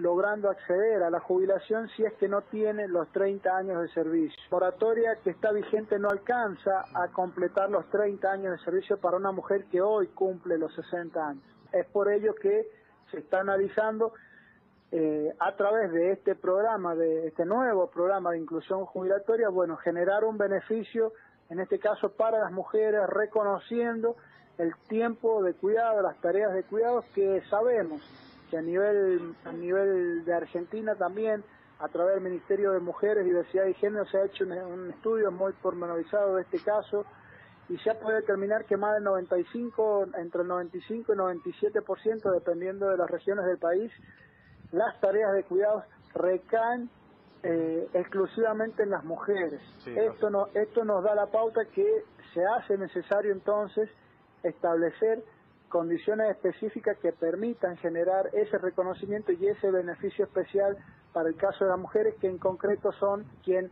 logrando acceder a la jubilación si es que no tiene los 30 años de servicio. Moratoria que está vigente no alcanza a completar los 30 años de servicio para una mujer que hoy cumple los 60 años. Es por ello que se está analizando a través de este programa, de este nuevo programa de inclusión jubilatoria, bueno, generar un beneficio, en este caso para las mujeres, reconociendo el tiempo de cuidado, las tareas de cuidado que sabemos que a nivel de Argentina también, a través del Ministerio de Mujeres, Diversidad y Género, se ha hecho un estudio muy pormenorizado de este caso y ya puede determinar que más del 95, entre el 95 y 97%, dependiendo de las regiones del país, las tareas de cuidados recaen exclusivamente en las mujeres. Sí, esto nos da la pauta que se hace necesario entonces establecer condiciones específicas que permitan generar ese reconocimiento y ese beneficio especial para el caso de las mujeres, que en concreto son quien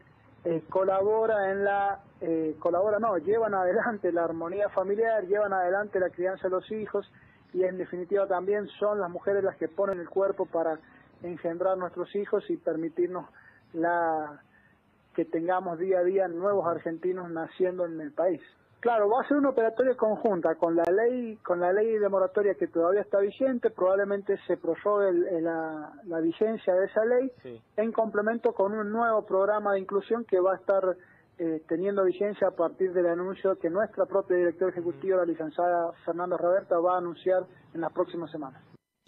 llevan adelante la armonía familiar, llevan adelante la crianza de los hijos, y en definitiva también son las mujeres las que ponen el cuerpo para engendrar nuestros hijos y permitirnos que tengamos día a día nuevos argentinos naciendo en el país. Claro, va a ser una operatoria conjunta con la ley de moratoria que todavía está vigente. Probablemente se prorrogue la vigencia de esa ley, sí, en complemento con un nuevo programa de inclusión que va a estar teniendo vigencia a partir del anuncio que nuestra propia directora ejecutiva, la licenciada Fernanda Raberta, va a anunciar en las próximas semanas.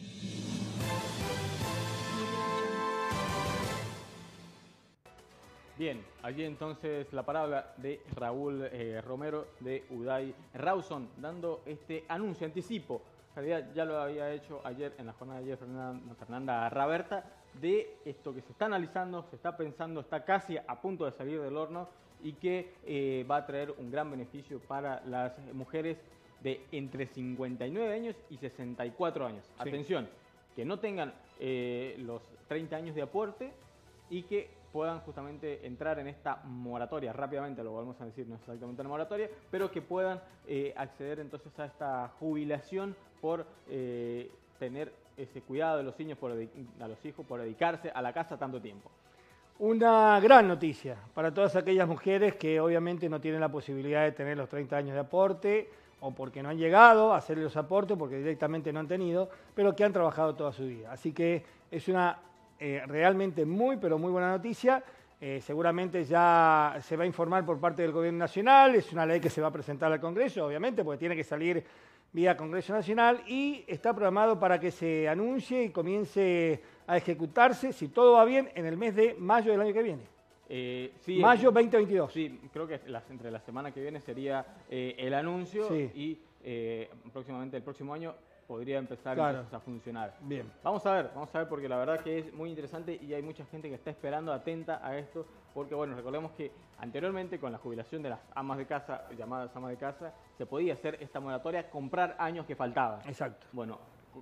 Bien, allí entonces la palabra de Raúl Romero de Uday Rawson, dando este anuncio, anticipo. En realidad ya lo había hecho ayer, en la jornada de ayer, Fernanda Raberta, de esto que se está analizando, se está pensando, está casi a punto de salir del horno y que va a traer un gran beneficio para las mujeres de entre 59 años y 64 años. Sí. Atención, que no tengan los 30 años de aporte y que puedan justamente entrar en esta moratoria, rápidamente lo volvemos a decir, no es exactamente una moratoria, pero que puedan acceder entonces a esta jubilación por tener ese cuidado de los niños, a los hijos, por dedicarse a la casa tanto tiempo. Una gran noticia para todas aquellas mujeres que obviamente no tienen la posibilidad de tener los 30 años de aporte, o porque no han llegado a hacer los aportes, porque directamente no han tenido, pero que han trabajado toda su vida. Así que es una realmente muy, pero muy buena noticia. Seguramente ya se va a informar por parte del Gobierno Nacional, es una ley que se va a presentar al Congreso, obviamente, porque tiene que salir vía Congreso Nacional y está programado para que se anuncie y comience a ejecutarse, si todo va bien, en el mes de mayo del año que viene. Sí, mayo 2022. Sí, creo que entre la semana que viene sería el anuncio, sí, y próximamente el próximo año podría empezar, claro, a funcionar. Bien. Vamos a ver, porque la verdad que es muy interesante y hay mucha gente que está esperando, atenta a esto, porque bueno, recordemos que anteriormente con la jubilación de las amas de casa, llamadas amas de casa, se podía hacer esta moratoria, comprar años que faltaban. Exacto. Bueno,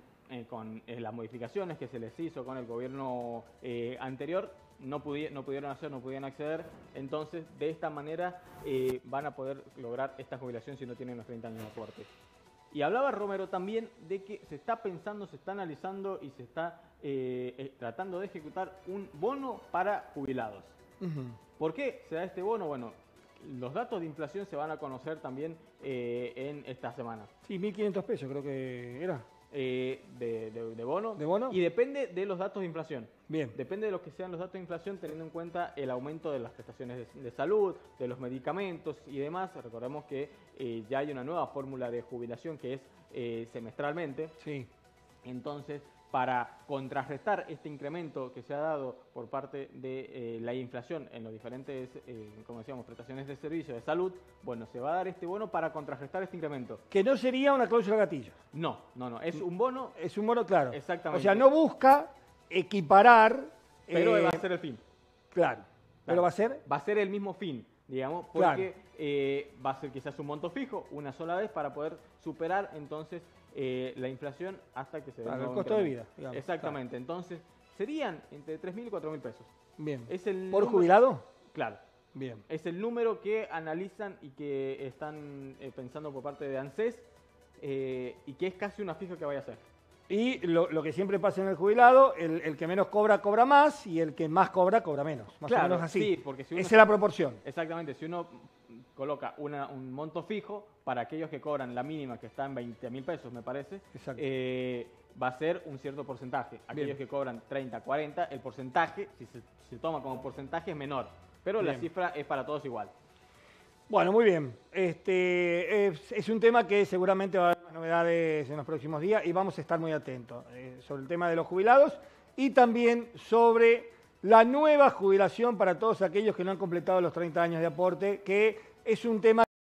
con las modificaciones que se les hizo con el gobierno anterior, no pudieron acceder, entonces de esta manera van a poder lograr esta jubilación si no tienen los 30 años de aporte. Y hablaba Romero también de que se está pensando, se está analizando y se está tratando de ejecutar un bono para jubilados. ¿Por qué se da este bono? Bueno, los datos de inflación se van a conocer también en esta semana. Sí, 1.500 pesos creo que era. De bono. ¿De bono? Y depende de los datos de inflación. Bien. Depende de lo que sean los datos de inflación, teniendo en cuenta el aumento de las prestaciones de salud, de los medicamentos y demás. Recordemos que ya hay una nueva fórmula de jubilación que es semestralmente. Sí. Entonces, para contrarrestar este incremento que se ha dado por parte de la inflación en los diferentes, como decíamos, prestaciones de servicio de salud, bueno, se va a dar este bono para contrarrestar este incremento. Que no sería una cláusula gatillo. No, es un bono. Es un bono, claro. Exactamente. O sea, no busca equiparar. Pero va a ser el fin. Claro. ¿Pero va a ser? Va a ser el mismo fin, digamos, porque va a ser quizás un monto fijo una sola vez para poder superar entonces la inflación hasta que se dé el costo de vida, digamos. Exactamente, claro. Entonces serían entre 3.000 y 4.000 pesos. Bien. ¿Por jubilado? Claro. Bien. Es el número que analizan y que están pensando por parte de ANSES y que es casi una fija que vaya a ser. Y lo que siempre pasa en el jubilado, el que menos cobra, cobra más, y el que más cobra, cobra menos. Más Claro, o menos así. sí, porque si uno Esa es la proporción. Exactamente, si uno coloca un monto fijo para aquellos que cobran la mínima, que está en 20.000 pesos, me parece, va a ser un cierto porcentaje. Aquellos que cobran 30, 40, el porcentaje, si se toma como porcentaje, es menor, pero la cifra es para todos igual. Bueno, muy bien. Es un tema que seguramente va a haber novedades en los próximos días y vamos a estar muy atentos sobre el tema de los jubilados y también sobre la nueva jubilación para todos aquellos que no han completado los 30 años de aporte, que es un tema